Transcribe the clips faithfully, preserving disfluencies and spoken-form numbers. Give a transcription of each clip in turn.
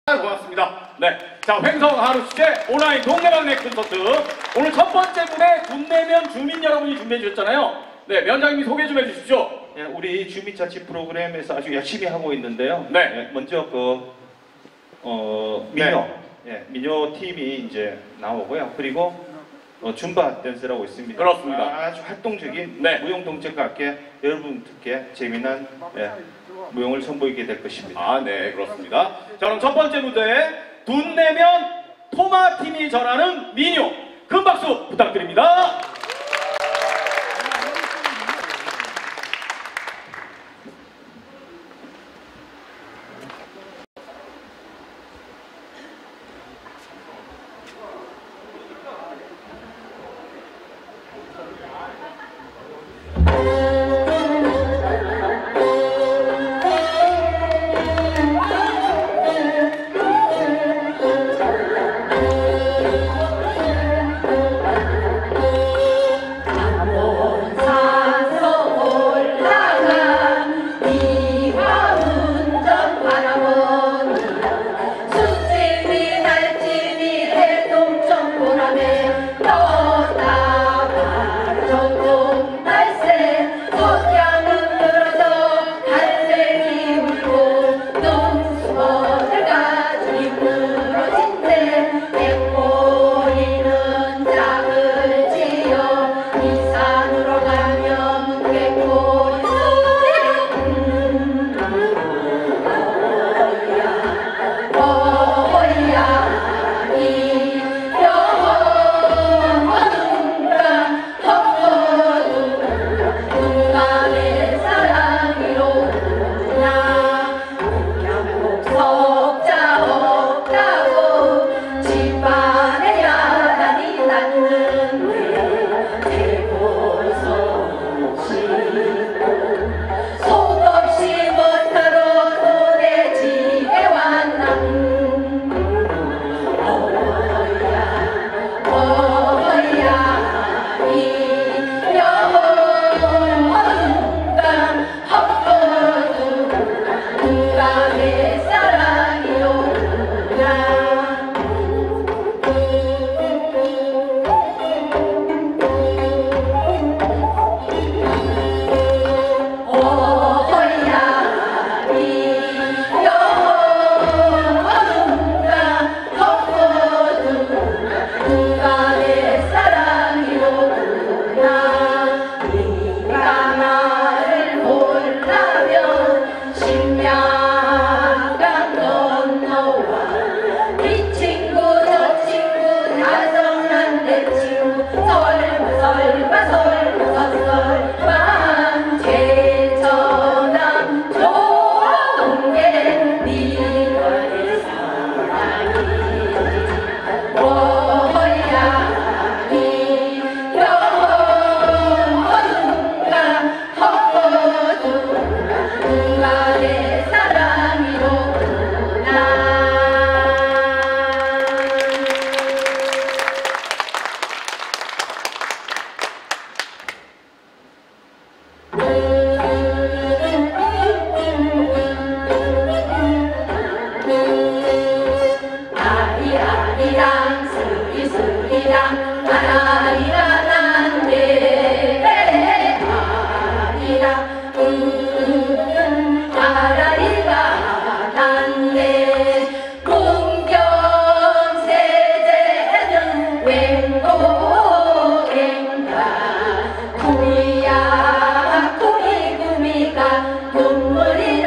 고맙습니다. 네, 자 횡성 하루 축제 온라인 동네방네 콘서트 오늘 첫 번째 무대 군내면 주민 여러분이 준비해 주셨잖아요. 네, 위원장님이 소개 좀 해주십시오. 네, 우리 주민자치 프로그램에서 아주 열심히 하고 있는데요. 네, 네 먼저 그 어, 민요, 네. 네, 민요 팀이 이제 나오고요. 그리고 어, 줌바 댄스라고 있습니다. 그렇습니다. 아주 활동적인 네. 무용동책과 함께 여러분들께 재미난 네, 무용을 선보이게 될 것입니다. 아, 네, 그렇습니다. 자, 그럼 첫 번째 무대 돈내면 토마팀이 전하는 민요 큰 박수 부탁드립니다.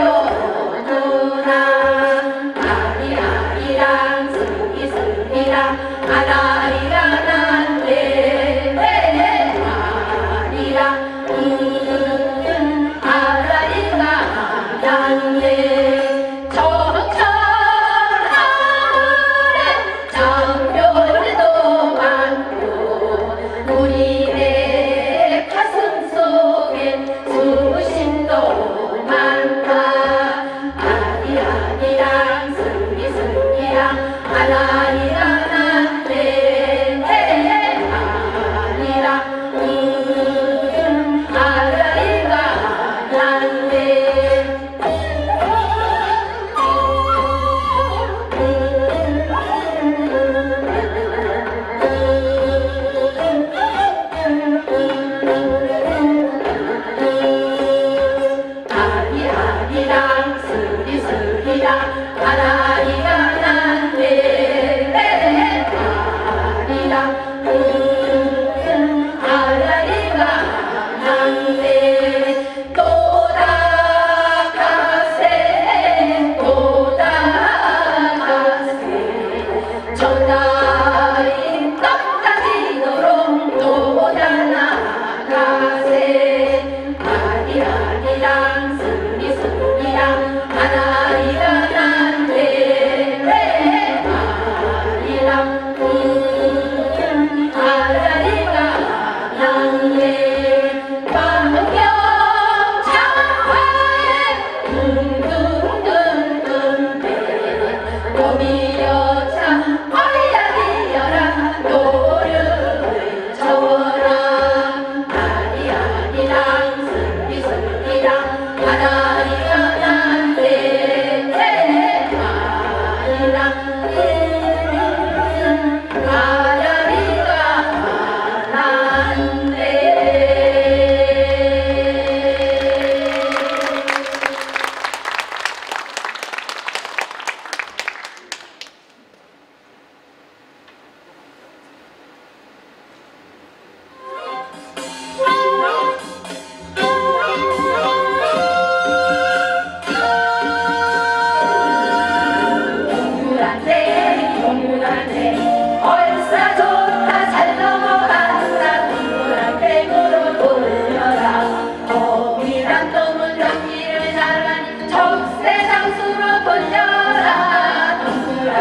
아리랑 스기 스기랑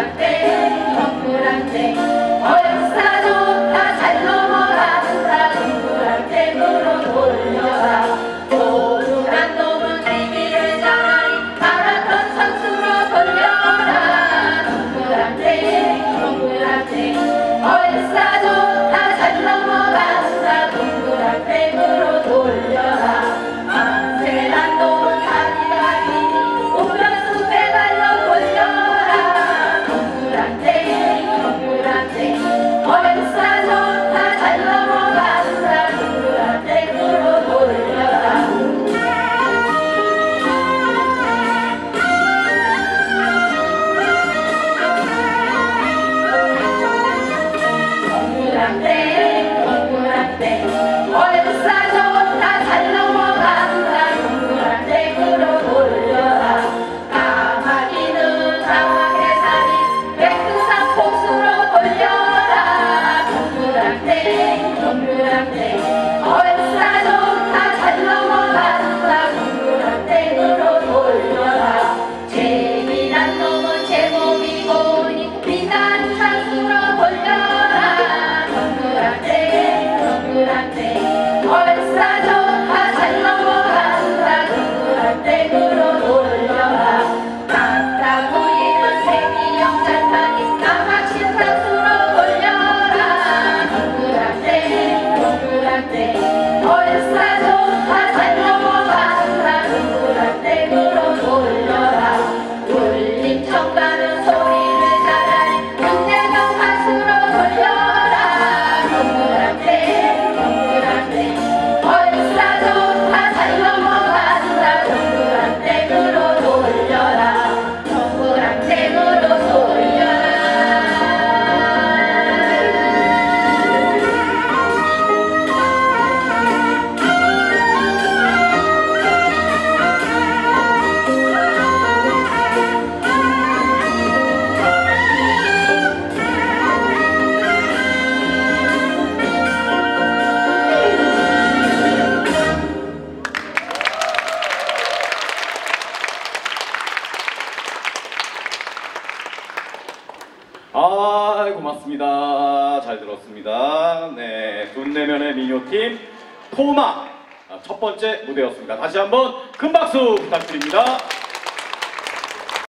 동그랗게 동그랗게 얼싸 좋다 잘 넘어간다 동그랗게으로 돌려라 동그란 놈은 티비를 잘하니 마라톤 선수로 돌려라 동그랗게 동그랗게 얼싸 좋다 잘 넘어간다 동그랗게으로 돌려라 만세란 놈은 다리가 길이 우변수 빼달러 돌려라 동그랗게 동그랗게 얼싸 좋다 잘 넘어간다 동그랗게으로 돌려라 동그랗게 동그랗게 얼싸 좋다 잘 넘어간다 동그랗게으로 돌려라 까마귀는 까마귀 살이 백두산 폭수로 돌려라 동그랗게 동그랗게 얼싸 좋다 잘 넘어간다 동그랗게으로 돌려라 재미난 놈은 제목이 보니 비난 찬수로 돌려라 동그랗게 동그랗게 얼싸 좋다 잘 넘어간다 동그랗게으로 돌려라 땅따구이는 세기형 짤막이 까마친 찬수로 돌려라 동그랗게 동그랗게 얼싸 좋다 잘 넘어간다 동그랗게으로 돌려라 울림 청가는 소리를 잘하니 눈대경 한수로 돌려라 동그랗게 동그랗게 얼싸 좋다 잘 넘어간다 동그랗게으로 돌려라 동그랗게으로 돌려라 아, 고맙습니다. 잘 들었습니다. 네, 돈내면의 미녀팀 토마 아, 첫 번째 무대였습니다. 다시 한번 큰 박수 부탁드립니다.